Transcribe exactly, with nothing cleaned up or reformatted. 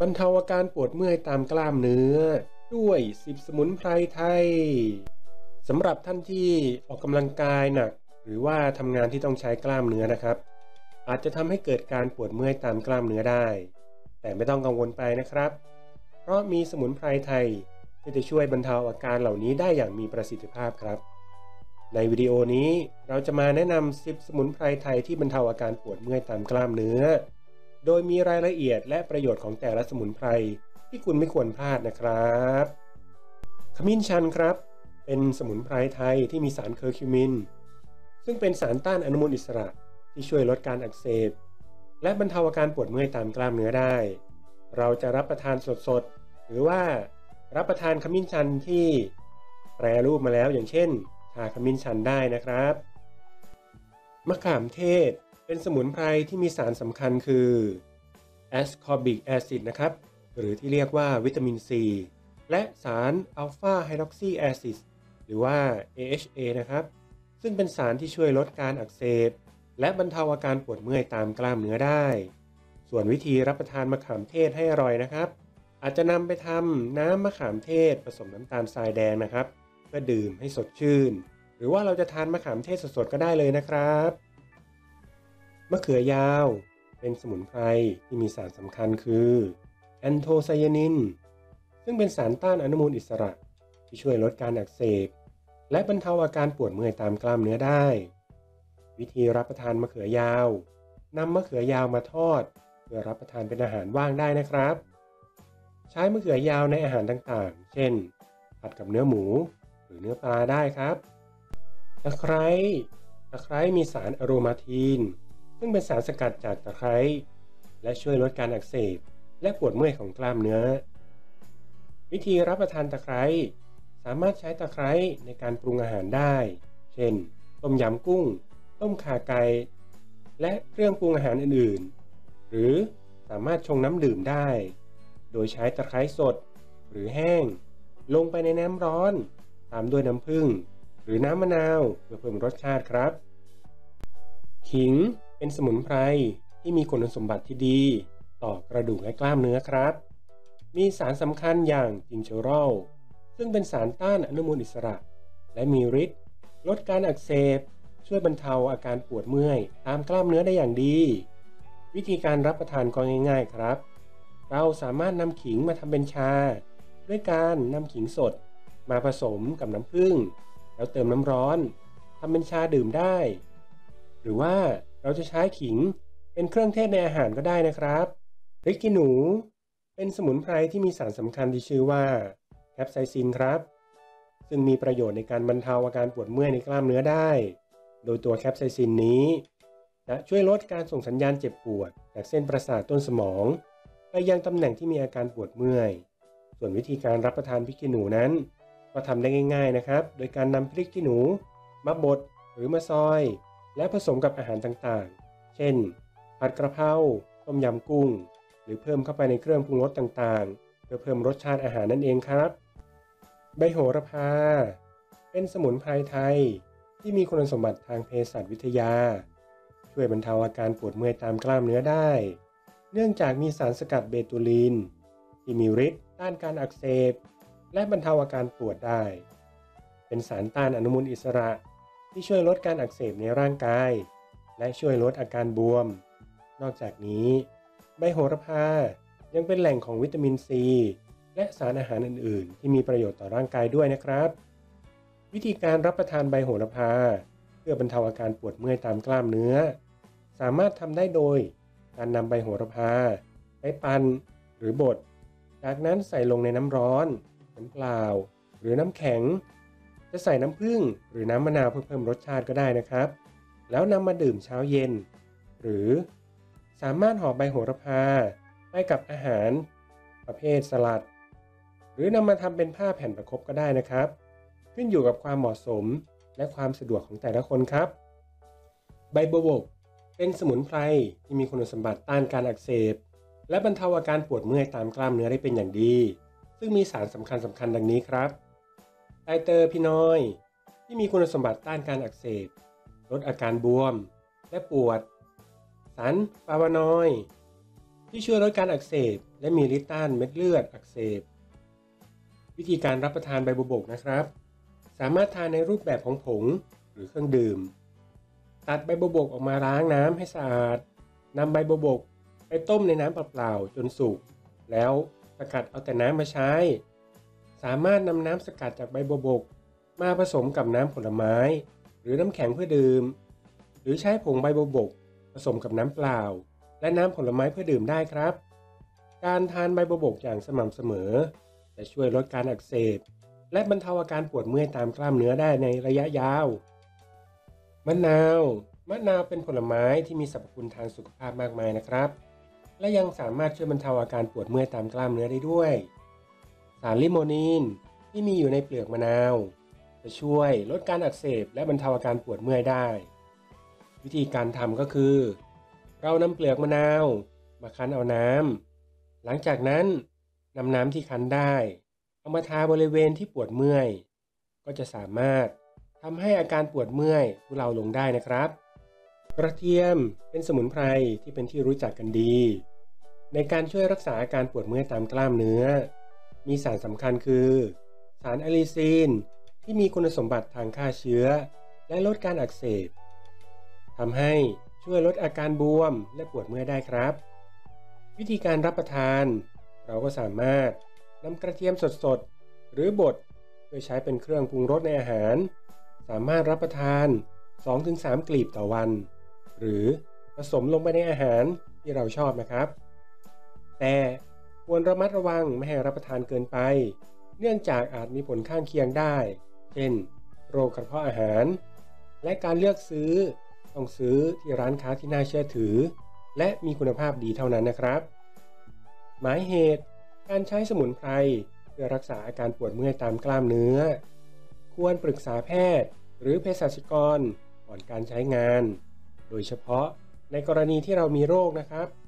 บรรเทาอาการปวดเมื่อยตามกล้ามเนื้อด้วยสิบสมุนไพรไทยสำหรับท่านที่ออกกำลังกายหนักหรือว่าทำงานที่ต้องใช้กล้ามเนื้อนะครับอาจจะทำให้เกิดการปวดเมื่อยตามกล้ามเนื้อได้แต่ไม่ต้องกังวลไปนะครับเพราะมีสมุนไพรไทยที่จะช่วยบรรเทาอาการเหล่านี้ได้อย่างมีประสิทธิภาพครับในวิดีโอนี้เราจะมาแนะนำสิบสมุนไพรไทยที่บรรเทาอาการปวดเมื่อยตามกล้ามเนื้อโดยมีรายละเอียดและประโยชน์ของแต่ละสมุนไพรที่คุณไม่ควรพลาดนะครับขมิ้นชันครับเป็นสมุนไพรไทยที่มีสารเคอร์คิวมินซึ่งเป็นสารต้านอนุมูลอิสระที่ช่วยลดการอักเสบและบรรเทาอาการปวดเมื่อยตามกล้ามเนื้อได้เราจะรับประทานสดๆหรือว่ารับประทานขมิ้นชันที่แปรรูปมาแล้วอย่างเช่นชาขมิ้นชันได้นะครับมะขามเทศเป็นสมุนไพรที่มีสารสำคัญคือแอสคอร์บิกแอซิดนะครับหรือที่เรียกว่าวิตามินซีและสารอัลฟาไฮดรอกซีแอซิดหรือว่า เอ เอช เอ นะครับซึ่งเป็นสารที่ช่วยลดการอักเสบและบรรเทาอาการปวดเมื่อยตามกล้ามเนื้อได้ส่วนวิธีรับประทานมะขามเทศให้อร่อยนะครับอาจจะนำไปทำน้ำมะขามเทศผสมน้ำตาลทรายแดงนะครับเพื่อดื่มให้สดชื่นหรือว่าเราจะทานมะขามเทศสดๆก็ได้เลยนะครับมะเขือยาวเป็นสมุนไพรที่มีสารสำคัญคือแอนโทไซยานินซึ่งเป็นสารต้านอนุมูลอิสระที่ช่วยลดการอักเสบและบรรเทาอาการปวดเมื่อยตามกล้ามเนื้อได้วิธีรับประทานมะเขือยาวนำมะเขือยาวมาทอดเพื่อรับประทานเป็นอาหารว่างได้นะครับใช้มะเขือยาวในอาหารต่างๆเช่นผัดกับเนื้อหมูหรือเนื้อปลาได้ครับตะไคร้ตะไคร้มีสารอะโรมาทีนซึ่งเป็นสารสกัดจากตะไคร้และช่วยลดการอักเสบและปวดเมื่อยของกล้ามเนื้อวิธีรับประทานตะไคร้สามารถใช้ตะไคร้ในการปรุงอาหารได้เช่นต้มยำกุ้งต้มข่าไก่และเครื่องปรุงอาหารอื่นๆหรือสามารถชงน้ำดื่มได้โดยใช้ตะไคร้สดหรือแห้งลงไปในน้ำร้อนตามด้วยน้ำผึ้งหรือน้ำมะนาวเพื่อเพิ่มรสชาติครับขิงเป็นสมุนไพรที่มีคุณสมบัติที่ดีต่อกระดูกและกล้ามเนื้อครับมีสารสำคัญอย่างจิงเจอรอลซึ่งเป็นสารต้านอนุมูลอิสระและมีฤทธิ์ลดการอักเสบช่วยบรรเทาอาการปวดเมื่อยตามกล้ามเนื้อได้อย่างดีวิธีการรับประทานก็ง่ายๆครับเราสามารถนำขิงมาทำเป็นชาด้วยการนำขิงสดมาผสมกับน้ำผึ้งแล้วเติมน้ำร้อนทำเป็นชาดื่มได้หรือว่าเราจะใช้ขิงเป็นเครื่องเทศในอาหารก็ได้นะครับพริกขี้หนูเป็นสมุนไพรที่มีสารสำคัญที่ชื่อว่าแคปไซซินครับซึ่งมีประโยชน์ในการบรรเทาอาการปวดเมื่อยในกล้ามเนื้อได้โดยตัวแคปไซซินนี้จะช่วยลดการส่งสัญญาณเจ็บปวดจากเส้นประสาทต้นสมองไปยังตำแหน่งที่มีอาการปวดเมื่อยส่วนวิธีการรับประทานพริกขี้หนูนั้นก็ทำได้ง่ายๆนะครับโดยการนำพริกขี้หนูมาบดหรือมาซอยและผสมกับอาหารต่างๆเช่นผัดกระเพราต้มยำกุ้งหรือเพิ่มเข้าไปในเครื่องปรุงรสต่างๆเพื่อเพิ่มรสชาติอาหารนั่นเองครับใบโหระพาเป็นสมุนไพรไทยที่มีคุณสมบัติทางเภสัชวิทยาช่วยบรรเทาอาการปวดเมื่อยตามกล้ามเนื้อได้เนื่องจากมีสารสกัดเบตูลีนที่มีฤทธิ์ต้านการอักเสบและบรรเทาอาการปวดได้เป็นสารต้านอนุมูลอิสระที่ช่วยลดการอักเสบในร่างกายและช่วยลดอาการบวมนอกจากนี้ใบโหระพายังเป็นแหล่งของวิตามินซีและสารอาหารอื่นๆที่มีประโยชน์ต่อร่างกายด้วยนะครับวิธีการรับประทานใบโหระพาเพื่อบรรเทาอาการปวดเมื่อยตามกล้ามเนื้อสามารถทำได้โดยการนำใบโหระพาไปปั่นหรือบดจากนั้นใส่ลงในน้ำร้อนน้ำเปล่าหรือน้ำแข็งจะใส่น้ำผึ้งหรือน้ำมะนาวเพื่อเพิ่มรสชาติก็ได้นะครับแล้วนำมาดื่มเช้าเย็นหรือสามารถห่อใบโหระพาไปกับอาหารประเภทสลัดหรือนำมาทำเป็นผ้าแผ่นประคบก็ได้นะครับขึ้นอยู่กับความเหมาะสมและความสะดวกของแต่ละคนครับใบบัวบกเป็นสมุนไพรที่มีคุณสมบัติต้านการอักเสบและบรรเทาอาการปวดเมื่อยตามกล้ามเนื้อได้เป็นอย่างดีซึ่งมีสารสำคัญสำคัญดังนี้ครับไตรเตอร์พินอยด์ที่มีคุณสมบัติต้านการอักเสบลดอาการบวมและปวดสารฟลาวานอยด์ที่ช่วยลดการอักเสบและมีฤทธิ์ต้านเม็ดเลือดอักเสบวิธีการรับประทานใบบัวบกนะครับสามารถทานในรูปแบบของผงหรือเครื่องดื่มตัดใบบัวบกออกมาล้างน้ำให้สะอาดนำใบบัวบกไปต้มในน้ำเปล่าๆจนสุกแล้วสกัดเอาแต่น้ำมาใช้สามารถนำน้ำสกัดจากใบบัวบกมาผสมกับน้ำผลไม้หรือน้ำแข็งเพื่อดื่มหรือใช้ผงใบบัวบกผสมกับน้ำเปล่าและน้ำผลไม้เพื่อดื่มได้ครับการทานใบบัวบกอย่างสม่ำเสมอจะช่วยลดการอักเสบและบรรเทาอาการปวดเมื่อยตามกล้ามเนื้อได้ในระยะยาวมะนาวมะนาวเป็นผลไม้ที่มีสรรพคุณทางสุขภาพมากมายนะครับและยังสามารถช่วยบรรเทาอาการปวดเมื่อยตามกล้ามเนื้อได้ด้วยสารลิโมนีนที่มีอยู่ในเปลือกมะนาวจะช่วยลดการอักเสบและบรรเทาอาการปวดเมื่อยได้วิธีการทำก็คือเรานำเปลือกมะนาวมาคั้นเอาน้ำหลังจากนั้นนำน้ำที่คั้นได้เอามาทาบริเวณที่ปวดเมื่อยก็จะสามารถทำให้อาการปวดเมื่อยทุเลาลงได้นะครับกระเทียมเป็นสมุนไพรที่เป็นที่รู้จักกันดีในการช่วยรักษาอาการปวดเมื่อยตามกล้ามเนื้อมีสารสำคัญคือสารอะลิซีนที่มีคุณสมบัติทางฆ่าเชื้อและลดการอักเสบทำให้ช่วยลดอาการบวมและปวดเมื่อยได้ครับวิธีการรับประทานเราก็สามารถนำกระเทียมสดๆหรือบดโดยใช้เป็นเครื่องปรุงรสในอาหารสามารถรับประทาน สองถึงสาม กลีบต่อวันหรือผสมลงไปในอาหารที่เราชอบนะครับแต่ควรระมัดระวังไม่ให้รับประทานเกินไปเนื่องจากอาจมีผลข้างเคียงได้เช่นโรคกระเพาะอาหารและการเลือกซื้อต้องซื้อที่ร้านค้าที่น่าเชื่อถือและมีคุณภาพดีเท่านั้นนะครับหมายเหตุการใช้สมุนไพรเพื่อรักษาอาการปวดเมื่อยตามกล้ามเนื้อควรปรึกษาแพทย์หรือเภสัชกรก่อนการใช้งานโดยเฉพาะในกรณีที่เรามีโรคนะครับ